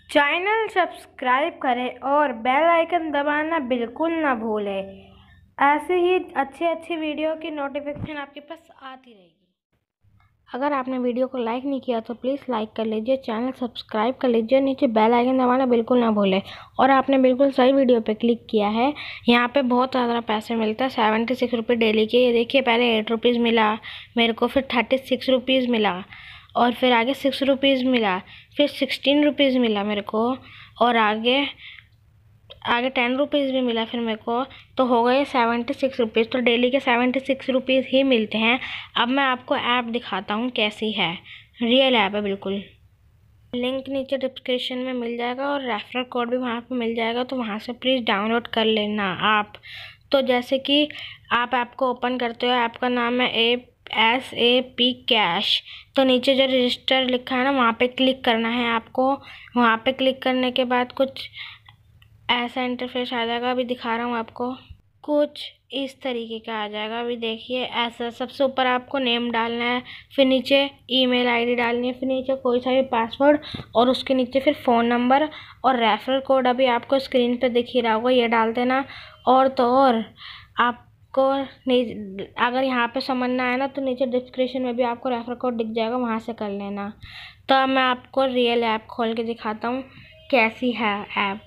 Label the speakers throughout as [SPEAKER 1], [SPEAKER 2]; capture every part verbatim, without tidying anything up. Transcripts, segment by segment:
[SPEAKER 1] Channel subscribe करें और bell icon दबाना बिल्कुल ना भूलें। ऐसे ही अच्छे अच्छे वीडियो की नोटिफिकेशन आपके पास आती रहेगी। अगर आपने वीडियो को लाइक नहीं किया तो प्लीज़ लाइक कर लीजिए, चैनल सब्सक्राइब कर लीजिए, नीचे बेल आइकन दबाना बिल्कुल ना भूलें। और आपने बिल्कुल सही वीडियो पे क्लिक किया है। यहाँ पे बहुत ज़्यादा पैसे मिलता है, सेवेंटी सिक्स रुपये डेली के। ये देखिए, पहले एट रुपीज़ मिला मेरे को, फिर थर्टी सिक्स रुपीज़ मिला, और फिर आगे सिक्स रुपीज़ मिला, फिर सिक्सटीन रुपीज़ मिला मेरे को, और आगे आगे टेन रुपीज़ भी मिला फिर मेरे को। तो हो गए सेवेंटी सिक्स रुपीज़। तो डेली के सेवेंटी सिक्स रुपीज़ ही मिलते हैं। अब मैं आपको ऐप दिखाता हूँ कैसी है। रियल ऐप है बिल्कुल। लिंक नीचे डिस्क्रिप्शन में मिल जाएगा और रेफरल कोड भी वहाँ पे मिल जाएगा, तो वहाँ से प्लीज़ डाउनलोड कर लेना आप। तो जैसे कि आप ऐप को ओपन करते हो, ऐप का नाम है A S A P cash. तो नीचे जो रजिस्टर लिखा है ना, वहाँ पे क्लिक करना है आपको। वहाँ पे क्लिक करने के बाद कुछ ऐसा इंटरफेस आ जाएगा। अभी दिखा रहा हूँ आपको, कुछ इस तरीके का आ जाएगा। अभी देखिए, ऐसा सबसे ऊपर आपको नेम डालना है, फिर नीचे ईमेल आईडी डालनी है, फिर नीचे कोई सा भी पासवर्ड, और उसके नीचे फिर फ़ोन नंबर और रेफरल कोड अभी आपको स्क्रीन पे दिख ही रहा होगा, ये डाल देना। और तो और आपको नहीं, अगर यहाँ पे समझना है ना, तो नीचे डिस्क्रिप्शन में भी आपको रेफरल कोड दिख जाएगा, वहाँ से कर लेना। तो अब मैं आपको रियल ऐप खोल के दिखाता हूँ कैसी है ऐप।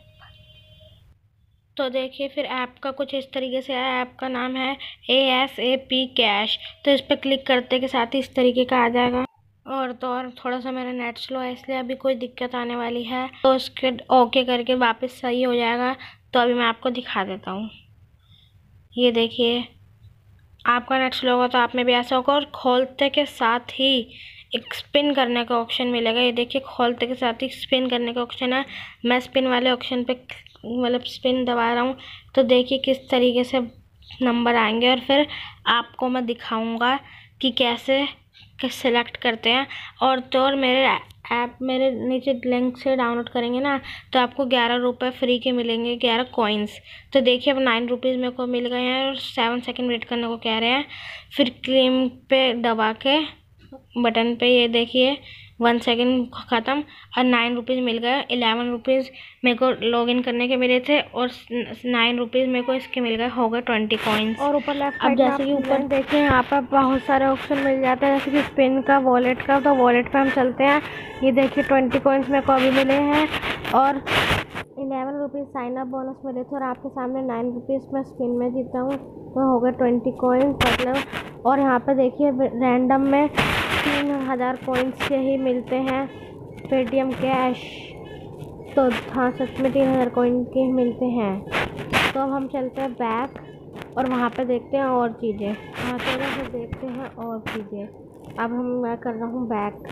[SPEAKER 1] तो देखिए, फिर ऐप का कुछ इस तरीके से है। ऐप का नाम है A S A P cash. तो इस पर क्लिक करते के साथ ही इस तरीके का आ जाएगा। और तो और थोड़ा सा मेरा नेट स्लो है, इसलिए अभी कोई दिक्कत आने वाली है, तो उसके ओके करके वापस सही हो जाएगा। तो अभी मैं आपको दिखा देता हूँ। ये देखिए, आपका नेट स्लो होगा तो आप में भी ऐसा होगा। और खोलते के साथ ही एक स्पिन करने का ऑप्शन मिलेगा। ये देखिए, खोलते के साथ ही स्पिन करने का ऑप्शन है। मैं स्पिन वाले ऑप्शन पे मतलब स्पिन दबा रहा हूँ, तो देखिए किस तरीके से नंबर आएंगे। और फिर आपको मैं दिखाऊंगा कि कैसे सेलेक्ट करते हैं। और तो और मेरे ऐप मेरे नीचे लिंक से डाउनलोड करेंगे ना, तो आपको ग्यारह रुपये फ्री के मिलेंगे, ग्यारह कॉइन्स। तो देखिए, अब नाइन रुपीज़ मेरे को मिल गए हैं और सेवन सेकंड वेट करने को कह रहे हैं। फिर क्लेम पे दबा के बटन पे, ये देखिए वन सेकेंड ख़त्म और नाइन रुपीज़ मिल गए। इलेवन रुपीज़ मेरे को लॉगिन करने के मिले थे और नाइन रुपीज़ मेरे को इसके मिल गए, हो गए ट्वेंटी कॉइन्स। और ऊपर लेफ्ट अब जैसे कि ऊपर देखें, यहाँ पर बहुत सारे ऑप्शन मिल जाते हैं, जैसे कि स्पिन का, वॉलेट का। तो वॉलेट पे हम चलते हैं। ये देखिए, ट्वेंटी कॉइन्स मेरे को अभी मिले हैं और eleven rupees sign up bonus मिले थे, और आपके सामने नाइन रुपीज़ में स्पिन में जीता हूँ, तो हो गए ट्वेंटी कॉइन्स मतलब। और यहाँ पे देखिए, रैंडम में तीन हज़ार कॉइन्स के ही मिलते हैं, पेटीएम कैश। तो हाँ, सच में तीन हज़ार कॉइन के ही मिलते हैं। तो अब हम चलते हैं बैक और वहाँ पे देखते हैं और चीज़ें। वहाँ पे फिर देखते हैं और चीज़ें। अब हम मैं कर रहा हूँ बैक,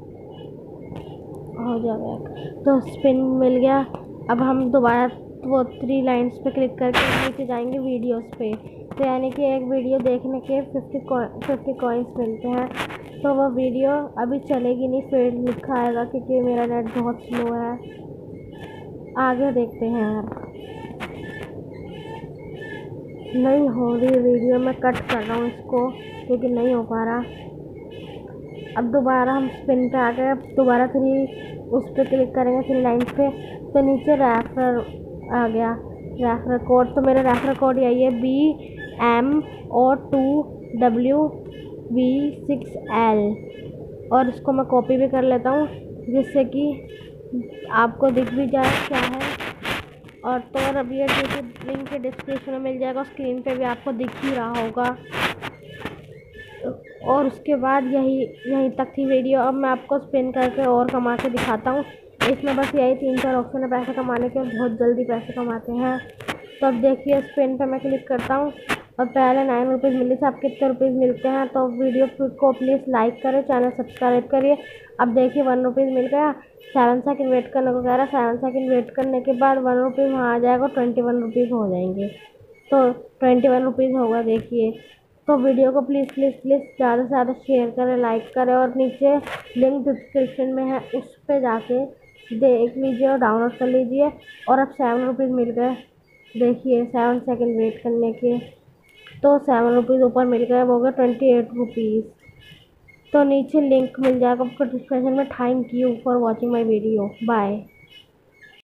[SPEAKER 1] हो जाए बैक। तो स्पिन मिल गया। अब हम दोबारा वो थ्री लाइन्स पे क्लिक करके नीचे जाएंगे वीडियोस पे। तो यानी कि एक वीडियो देखने के फिफ्टी फिफ्टी कॉइन्स मिलते हैं। तो वो वीडियो अभी चलेगी नहीं, फेड लिखा आएगा क्योंकि मेरा नेट बहुत स्लो है। आगे देखते हैं यार, नहीं हो रही वीडियो, मैं कट कर रहा हूँ इसको क्योंकि नहीं हो पा रहा। अब दोबारा हम स्पिन पे आ गए। अब दोबारा थ्री उस पर क्लिक करेंगे, थ्री लाइन्स पे। तो नीचे रेफर आ गया, रेफरल कोड। तो मेरा रेफरल कोड यही है, B M O two W V six L. और इसको मैं कॉपी भी कर लेता हूँ जिससे कि आपको दिख भी जाए क्या है। और तो और अभी ये लिंक के डिस्क्रिप्शन में मिल जाएगा, स्क्रीन पे भी आपको दिख ही रहा होगा। और उसके बाद यही यहीं तक थी वीडियो। अब मैं आपको स्पिन करके और कमा के दिखाता हूँ। इसमें बस यही तीन चार ऑप्शन है पैसे कमाने के, बहुत जल्दी पैसे कमाते हैं। तो अब देखिए, स्पिन पे मैं क्लिक करता हूँ और पहले नाइन रुपीज़ मिले थे, अब कितने रुपीज़ मिलते हैं। तो वीडियो को प्लीज़ लाइक करें, चैनल सब्सक्राइब करिए। अब देखिए, वन रुपीज़ मिल गया। सेवन सेकंड वेट करने को कह रहा है। सेवन सेकंड वेट करने के बाद वन रुपीज़ वहाँ आ जाएगा, ट्वेंटी वन रुपीज़ हो जाएंगे। तो ट्वेंटी वन रुपीज़ होगा देखिए। तो वीडियो को प्लीज़ प्लीज़ प्लीज़ ज़्यादा से ज़्यादा शेयर करें, लाइक करें, और नीचे लिंक डिस्क्रिप्शन में है, उस पर जाके देख लीजिए और डाउनलोड कर लीजिए। और अब सेवन रुपीज़ मिल गए देखिए, सेवन सेकंड वेट करने के। तो सेवन रुपीज़ ऊपर मिल गए, वो गए ट्वेंटी एट रुपीज़। तो नीचे लिंक मिल जाएगा आपको डिस्क्रिप्शन में। Thank you for watching my video, bye.